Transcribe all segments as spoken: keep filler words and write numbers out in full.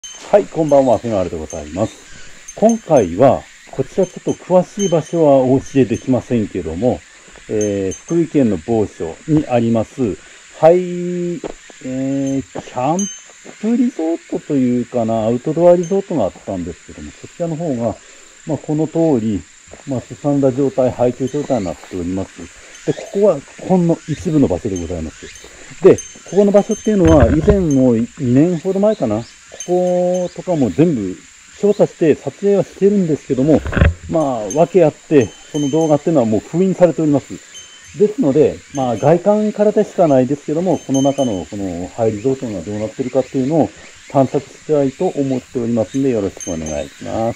はい、こんばんは、フェナールでございます。今回は、こちらちょっと詳しい場所はお教えできませんけども、えー、福井県の某所にあります、ハイ、えー、キャンプリゾートというかな、アウトドアリゾートがあったんですけども、そちらの方が、まあ、この通り、まあ、すさんだ状態、廃墟状態になっております。で、ここはほんの一部の場所でございます。で、ここの場所っていうのは、以前もにねんほど前かな、こことかも全部調査して撮影はしてるんですけども、まあ、訳あって、その動画っていうのはもう封印されております。ですので、まあ、外観からでしかないですけども、この中のこのハイリゾートがどうなってるかっていうのを探索したいと思っておりますんで、よろしくお願いします。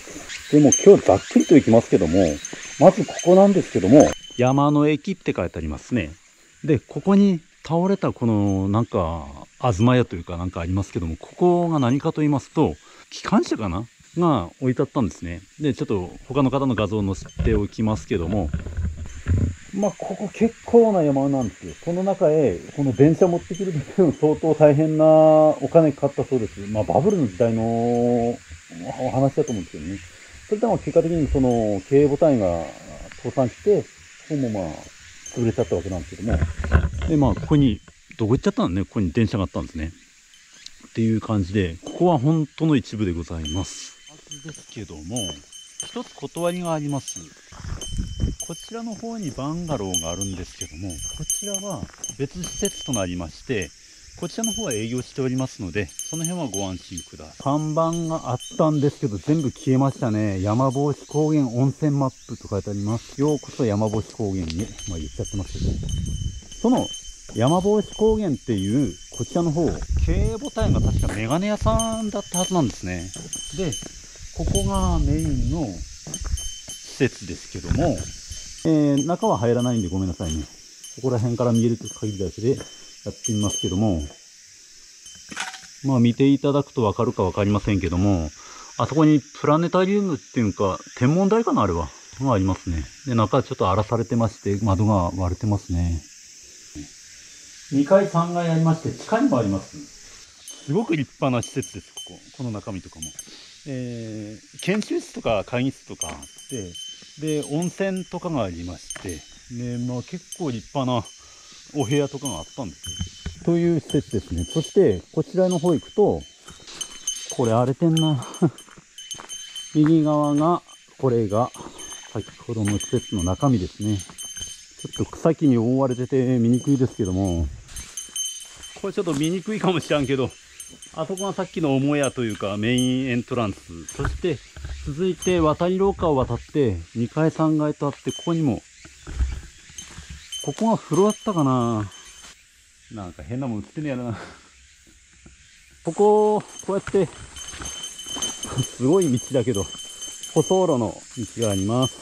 でも今日ざっくりと行きますけども、まずここなんですけども、山の駅って書いてありますね。で、ここに倒れたこのなんか東屋というかなんかありますけども、ここが何かと言いますと、機関車かなが置いてあったんですね。で、ちょっと他の方の画像を載せておきますけども、まあ、ここ結構な山なんですよ。この中へ、この電車持ってくるだけでも相当大変なお金かかったそうです。まあ、バブルの時代のお話だと思うんですけどね。それでも結果的にその経営母体が倒産して、ここもまあ、潰れちゃったわけなんですけども。で、まあ、ここに、どこ行っちゃったのね、ここに電車があったんですね。っていう感じで、ここは本当の一部でございます。はずですけども、一つ断りがあります。こちらの方にバンガローがあるんですけども、こちらは別施設となりまして、こちらの方は営業しておりますので、その辺はご安心ください。看板があったんですけど、全部消えましたね。山帽子高原温泉マップと書いてあります。ようこそ山帽子高原に、まあ言っちゃってますけど、その山帽子高原っていう、こちらの方、経営母体が確かメガネ屋さんだったはずなんですね。で、ここがメインの施設ですけども、えー、中は入らないんでごめんなさいね。ここら辺から見える限りだけでやってみますけども、まあ見ていただくとわかるかわかりませんけども、あそこにプラネタリウムっていうか、天文台かなあれは。がありますね。で、中はちょっと荒らされてまして、窓が割れてますね。にかいさんがいありまして、地下にもあります。すごく立派な施設です、ここ。この中身とかも。えー、研修室とか会議室とかあって、で、温泉とかがありまして、ね、まあ結構立派なお部屋とかがあったんですよ。という施設ですね。そして、こちらの方行くと、これ荒れてんな。右側が、これが、先ほどの施設の中身ですね。ちょっと草木に覆われてて見にくいですけども、これちょっと見にくいかもしらんけど、あそこがさっきの母屋というかメインエントランス。そして続いて渡り廊下を渡ってにかいさんがいとあって、ここにも、ここが風呂だったかな。なんか変なもん映ってねやな。ここ、こうやって、すごい道だけど、舗装路の道があります。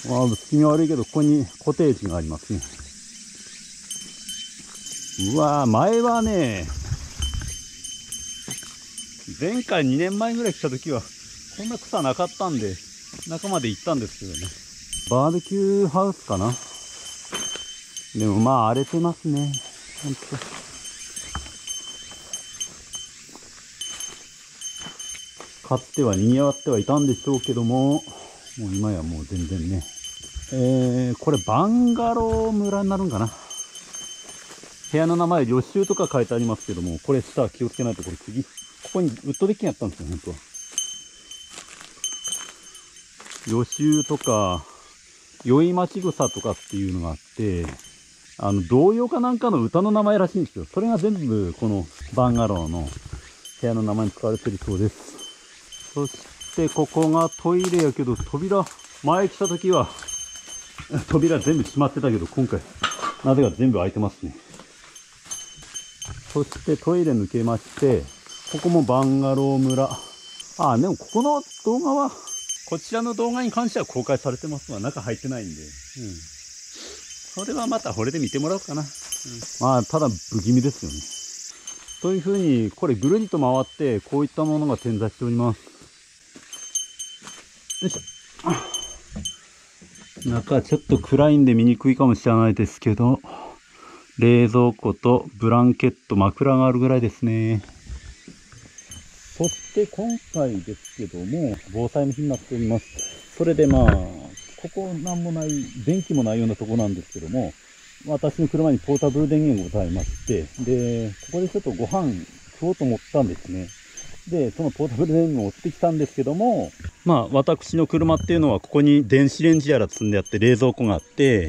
まあ、薄気味悪いけど、ここにコテージがありますね。うわぁ、前はね、前回にねんまえぐらい来た時は、こんな草なかったんで、中まで行ったんですけどね。バーベキューハウスかな。でもまあ荒れてますね。ほんと。かつては賑わってはいたんでしょうけども、もう今やもう全然ね。えー、これバンガロー村になるんかな。部屋の名前、旅習とか書いてありますけども、これ下気をつけないと、これ次、ここにウッドデッキがあったんですよ、本当は。旅習とか、宵町草とかっていうのがあって、あの、童謡かなんかの歌の名前らしいんですよ。それが全部、このバンガローの部屋の名前に使われてるそうです。そして、ここがトイレやけど、扉、前来た時は、扉全部閉まってたけど、今回、なぜか全部開いてますね。そしてトイレ抜けまして、ここもバンガロー村。あ、でもここの動画は、こちらの動画に関しては公開されてますが、中入ってないんで。うん。それはまたこれで見てもらおうかな。うん、まあ、ただ不気味ですよね。というふうに、これぐるりと回って、こういったものが点在しております。よいしょ。中ちょっと暗いんで見にくいかもしれないですけど、冷蔵庫とブランケット、枕があるぐらいですね。 そして今回ですけども、防災の日になっております。それでまあ、ここなんもない、電気もないようなとこなんですけども、私の車にポータブル電源がございまして、で、ここでちょっとご飯食おうと思ったんですね。で、そのポータブル電源を追ってきたんですけども、まあ私の車っていうのはここに電子レンジやら積んであって冷蔵庫があって、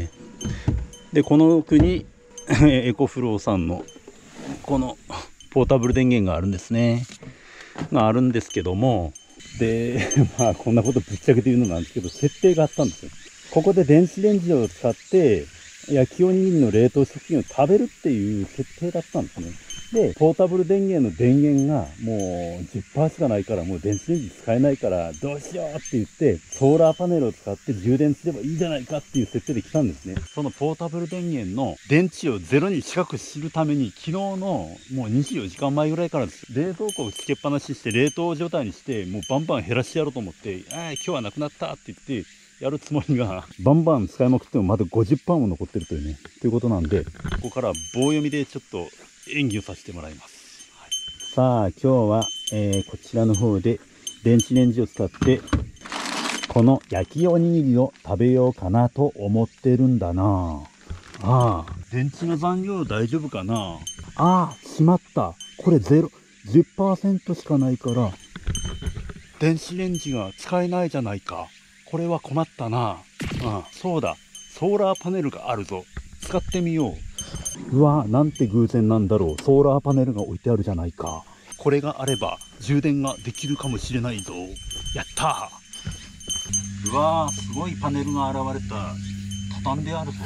で、この奥にエコフローさんのこのポータブル電源があるんですね。があるんですけども、で、まあこんなことぶっちゃけて言うのなんですけど、設定があったんですよ。ここで電子レンジを使って焼きおにぎりの冷凍食品を食べるっていう設定だったんですね。で、ポータブル電源の電源がもう じゅっパーセント しかないからもう電子レンジ使えないからどうしようって言って、ソーラーパネルを使って充電すればいいじゃないかっていう設定で来たんですね。そのポータブル電源の電池をゼロに近くするために昨日のもうにじゅうよじかんまえぐらいからです。冷蔵庫をつけっぱなしして冷凍状態にしてもうバンバン減らしてやろうと思って、ああ今日はなくなったって言ってやるつもりがバンバン使いまくってもまだ ごじゅっパーセント も残ってるというね、ということなんで、ここから棒読みでちょっと演技をさせてもらいます。はい、さあ今日は、えー、こちらの方で電子レンジを使ってこの焼きおにぎりを食べようかなと思ってるんだな。ああ、電池の残量大丈夫かな。ああ、しまった。これゼロ、じゅっパーセント しかないから電子レンジが使えないじゃないか。これは困ったな。ああ、そうだ。ソーラーパネルがあるぞ。使ってみよう。うわ、なんて偶然なんだろう。ソーラーパネルが置いてあるじゃないか。これがあれば充電ができるかもしれないぞ。やったー。うわー、すごいパネルが現れた。畳んであるぞ。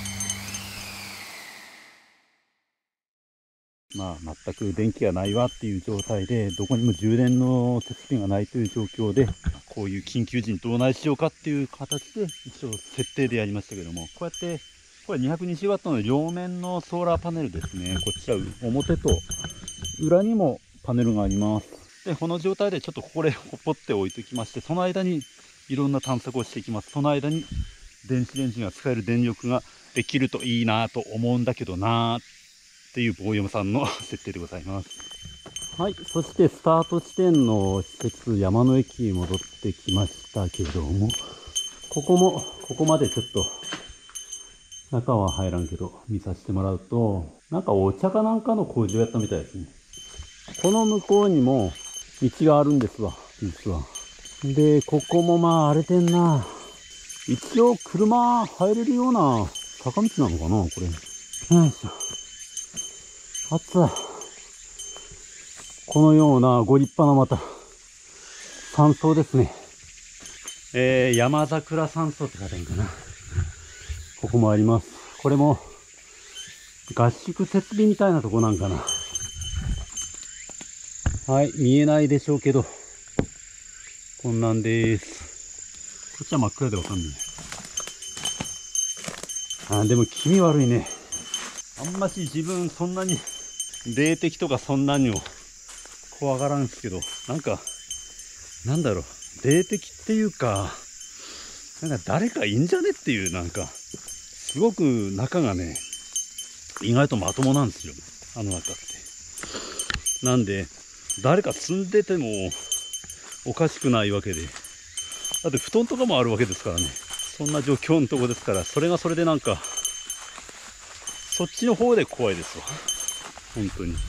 まあ、全く電気がないわっていう状態で、どこにも充電の設備がないという状況で、こういう緊急時にどうないしようかっていう形で、一応設定でやりましたけども、こうやって、これ にひゃくにじゅうワット の両面のソーラーパネルですね。こちら、表と裏にもパネルがあります。で、この状態でちょっとここでポって置いておきまして、その間にいろんな探索をしていきます。その間に電子レンジが使える電力ができるといいなと思うんだけどなーっていう棒読さんの設定でございます。はい、そしてスタート地点の施設山の駅に戻ってきましたけども、ここもここまでちょっと中は入らんけど見させてもらうと、なんかお茶かなんかの工場やったみたいですね。この向こうにも道があるんですわ、実は。で、ここもまあ荒れてんな。一応車入れるような坂道なのかな、これ。よいしょ。暑い。このようなご立派なまた山荘ですね。えー、山桜山荘って書いてあるかな。ここもあります。これも合宿設備みたいなとこなんかな。はい、見えないでしょうけど、こんなんです。こっちは真っ暗でわかんない。あ、でも気味悪いね。あんまし自分そんなに霊的とかそんなにを怖がらんすけど、なんか、なんだろう、霊的っていうか、なんか誰かいんじゃねっていう、なんか、すごく中がね、意外とまともなんですよ、あの中って。なんで、誰か住んでてもおかしくないわけで。だって布団とかもあるわけですからね。そんな状況のとこですから、それがそれでなんか、そっちの方で怖いですわ。本当に。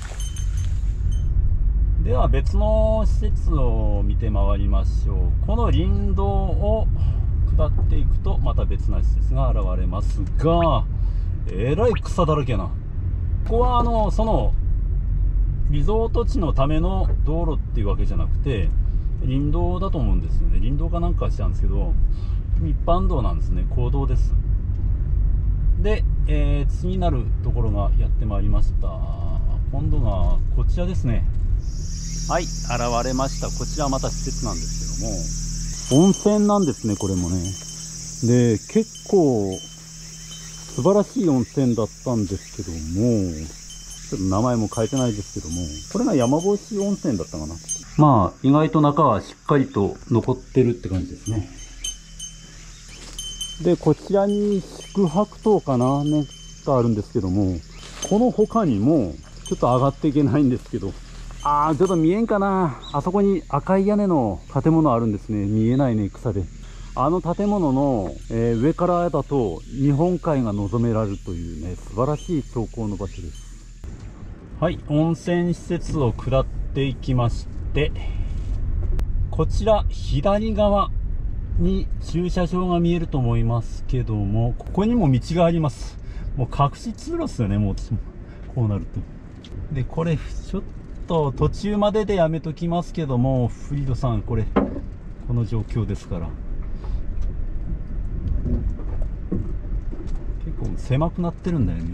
では別の施設を見て回りましょう。この林道を下っていくとまた別な施設が現れますが、えらい草だらけな。ここはあのそのリゾート地のための道路っていうわけじゃなくて林道だと思うんですよね。林道かなんかしたんですけど、一般道なんですね。公道です。で、えー、次になるところがやってまいりました。今度がこちらですね。はい、現れました。こちらはまた施設なんですけども、温泉なんですね、これもね。で、結構素晴らしい温泉だったんですけども、ちょっと名前も書いてないですけども、これが山星温泉だったかな。まあ、意外と中はしっかりと残ってるって感じですね。で、こちらに宿泊棟かな、ね、があるんですけども、この他にも、ちょっと上がっていけないんですけど、 あー、ちょっと見えんかな。あそこに赤い屋根の建物あるんですね。見えないね、草で。あの建物の、えー上からだと日本海が望められるというね、素晴らしい標高の場所です。はい、温泉施設を下っていきまして、こちら左側に駐車場が見えると思いますけども、ここにも道があります。もう隠し通路ですよね、もう私もこうなると。で、これちょっと途中まででやめときますけども、フリードさん、これこの状況ですから、結構狭くなってるんだよね。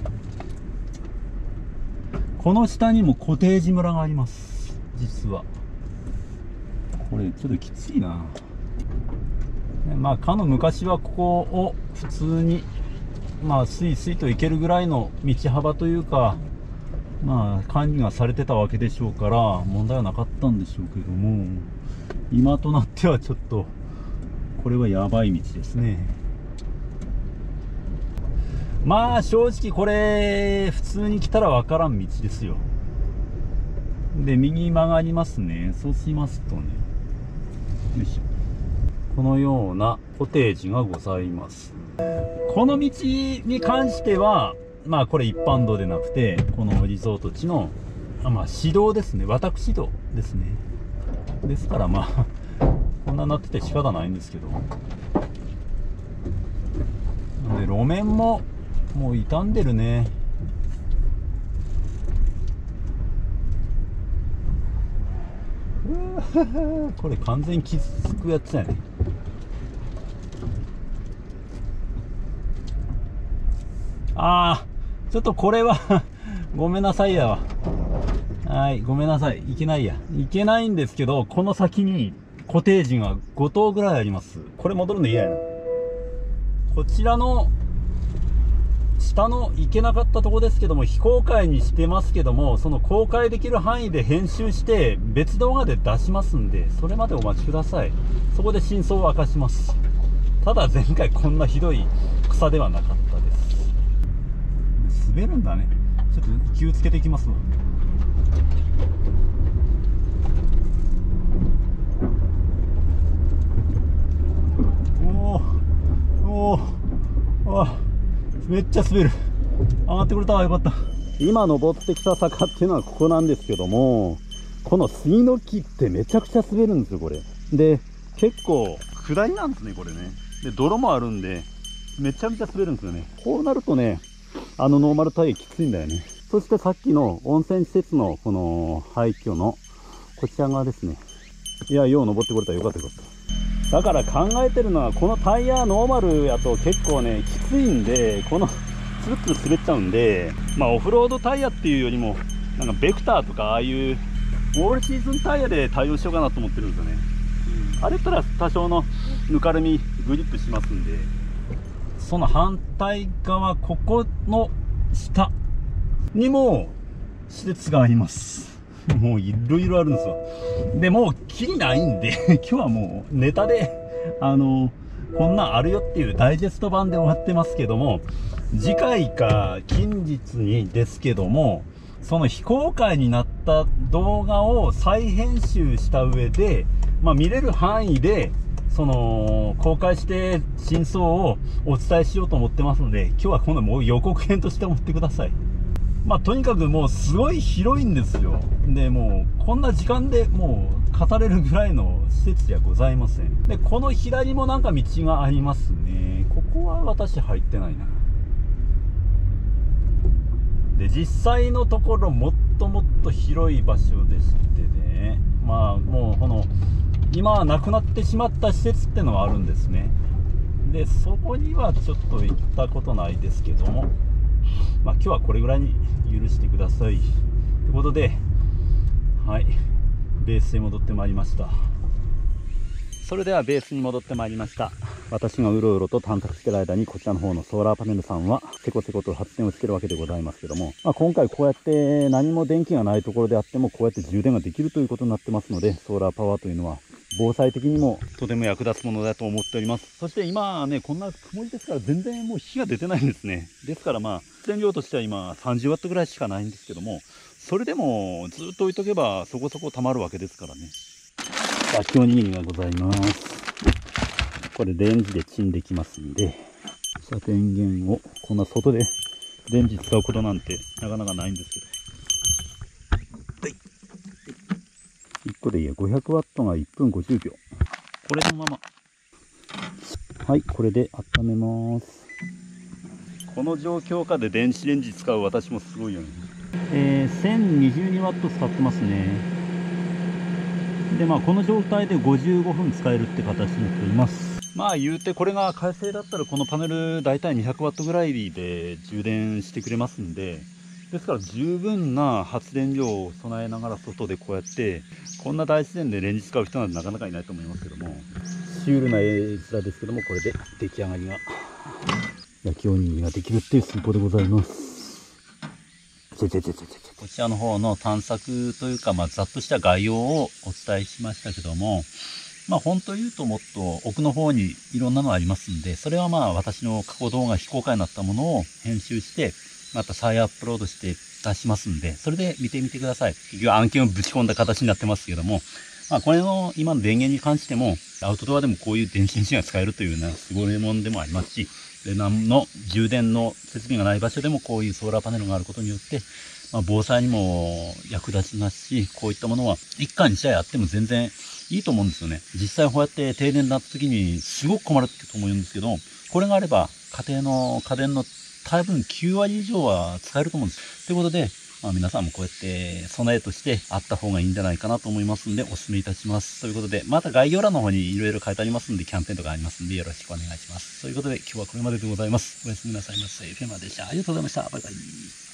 この下にもコテージ村があります、実は。これちょっときついな。まあかの昔はここを普通にまあスイスイと行けるぐらいの道幅というか、まあ管理がされてたわけでしょうから問題はなかったんでしょうけども、今となってはちょっとこれはやばい道ですね。まあ正直これ普通に来たらわからん道ですよ。で右に曲がりますね。そうしますとね、よいしょ、このようなコテージがございます。この道に関してはまあこれ一般道でなくて、このリゾート地のまあ市道ですね。私道ですね。ですからまあこんなになってて仕方ないんですけど、で路面ももう傷んでるね。これ完全に傷つくやつやね。ああ、ちょっとこれはごめんなさいやわ。はい、ごめんなさい。いけないや。いけないんですけど、この先にコテージがご棟ぐらいあります。これ戻るの嫌やな。こちらの下の行けなかったとこですけども、非公開にしてますけども、その公開できる範囲で編集して別動画で出しますんで、それまでお待ちください。そこで真相を明かします。ただ前回こんなひどい草ではなかったです。滑るんだね。ちょっと気をつけていきますわ。おーおー、あ、めっちゃ滑る。上がってくれたわ、よかった。今登ってきた坂っていうのはここなんですけども、この杉の木ってめちゃくちゃ滑るんですよ、これ。で、結構下りなんですね、これね。で、泥もあるんで、めちゃめちゃ滑るんですよね。こうなるとね、あのノーマルタイヤきついんだよね。そしてさっきの温泉施設のこの廃墟のこちら側ですね。いや、よう登ってこれた。よかったよかった。だから考えてるのは、このタイヤノーマルやと結構ね、きついんで、このツルツル滑っちゃうんで、まあオフロードタイヤっていうよりも、なんかベクターとかああいうオールシーズンタイヤで対応しようかなと思ってるんですよね。うん、あれったら多少のぬかるみグリップしますんで。その反対側、ここの下にも施設があります。もういろいろあるんですよ。でもうきりないんで今日はもうネタであのこんなんあるよっていうダイジェスト版で終わってますけども、次回か近日にですけども、その非公開になった動画を再編集した上で、まあ、見れる範囲でその公開して真相をお伝えしようと思ってますので、今日はこのもう予告編として思ってください。まあとにかくもうすごい広いんですよ。でもうこんな時間でもう語れるぐらいの施設じゃございません。でこの左もなんか道がありますね。ここは私入ってないな。で実際のところもっともっと広い場所でしてね、まあもうこの今はなくなってしまった施設ってのはあるんですね。でそこにはちょっと行ったことないですけども、まあ今日はこれぐらいに許してくださいということで、はい、ベースに戻ってまいりました。それではベースに戻ってまいりました。私がうろうろと探索している間に、こちらの方のソーラーパネルさんはせこせこと発電をしているわけでございますけども、まあ、今回こうやって何も電気がないところであってもこうやって充電ができるということになってますので、ソーラーパワーというのは防災的にもとても役立つものだと思っております。そして今ね、こんな曇りですから全然もう火が出てないんですね。ですからまあ発電量としては今さんじゅうワットぐらいしかないんですけども、 それでもずっと置いとけばそこそこ溜まるわけですからね。焼きおにぎりがございます。これレンジでチンできますんで、さあ電源をこんな外でレンジ使うことなんてなかなかないんですけど、はい、いっこでいいや。ごひゃくワットがいっぷんごじゅうびょう。これのまま、はい、これで温めます。この状況下で電子レンジ使う私もすごいよね。えー、せんにじゅうにワット使ってますね。でまあこの状態でごじゅうごふん使えるって形になっております。まあ言うてこれが快晴だったらこのパネルだいたいにひゃくワットぐらいで充電してくれますんで、ですから十分な発電量を備えながら外でこうやってこんな大自然でレンジ使う人なんてなかなかいないと思いますけども、シュールな絵面ですけども、これで出来上がりが焼きおにぎりができるっていう寸法でございます。こちらの方の探索というか、まあ、ざっとした概要をお伝えしましたけども、まあ本当言うともっと奥の方にいろんなのありますんで、それはまあ私の過去動画非公開になったものを編集して、また再アップロードして出しますんで、それで見てみてください。結局案件をぶち込んだ形になってますけども、まあこれの今の電源に関しても、アウトドアでもこういう電子レンジが使えるというような優れものでもありますし、で何の充電の設備がない場所でもこういうソーラーパネルがあることによって、まあ、防災にも役立ちますし、こういったものは一家に一台あっても全然いいと思うんですよね。実際こうやって停電になった時にすごく困ると思うんですけど、これがあれば家庭の家電の多分きゅうわり以上は使えると思うんです。ということで、まあ、皆さんもこうやって備えとしてあった方がいいんじゃないかなと思いますんで、お勧めいたします。ということで、また概要欄の方にいろいろ書いてありますんで、キャンペーンとかありますんで、よろしくお願いします。ということで、今日はこれまででございます。おやすみなさいませ。フェマでした。ありがとうございました。バイバイ。